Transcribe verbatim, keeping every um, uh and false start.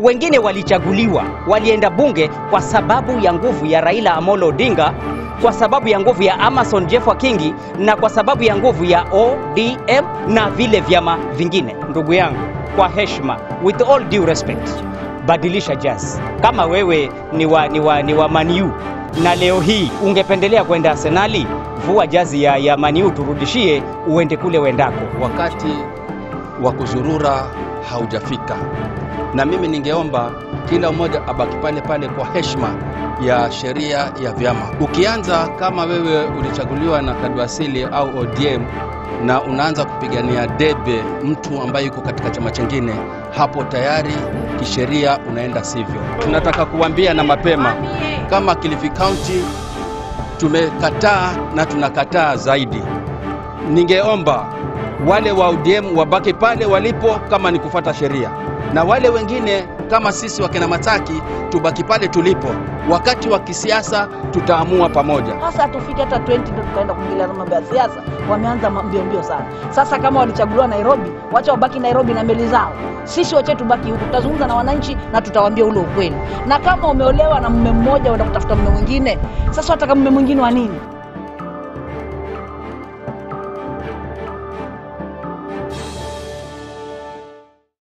Wengine walichaguliwa, walienda bunge kwa sababu ya nguvu ya Raila Amolo Odinga, kwa sababu ya nguvu ya Amason Jeffa Kingi, na kwa sababu ya nguvu ya O D M na vile vyama vingine. Ndugu yangu, kwa heshima, with all due respect, badilisha jazz. Kama wewe ni wa, ni wa, ni wa Man U na leo hii ungependelea kwenda Arsenali, vua jazi ya, ya Man U turudishie, uende kule wendako. Wakati wa kuzurura haujafika, na mimi ningeomba kila mmoja abaki pale pale kwa heshima ya sheria ya vyama. Ukianza kama wewe ulichaguliwa na kadwasili au O D M na unaanza kupigania debe mtu ambaye yuko katika chama chingine, hapo tayari kisheria unaenda sivyo. Tunataka kuambia na mapema, kama Kilifi County tumekataa na tunakataa zaidi. Ningeomba wale wa O D M wabaki pale walipo kama ni kufuata sheria, na wale wengine kama sisi wakina Mataki tubaki pale tulipo. Wakati wa kisiasa tutaamua pamoja. Sasa tufike hata ishirini ndio tukaenda kuingilia mambo ya siasa. Wameanza mbio mbio sana. Sasa kama walichaguliwa Nairobi, wacha wabaki Nairobi na meli zao. Sisi wache tubaki huko, tutazungumza na wananchi na tutawaambia ule ukweli. Na kama umeolewa na mume mmoja unaenda kutafuta mume mwingine, sasa wataka mume mwingine wa nini?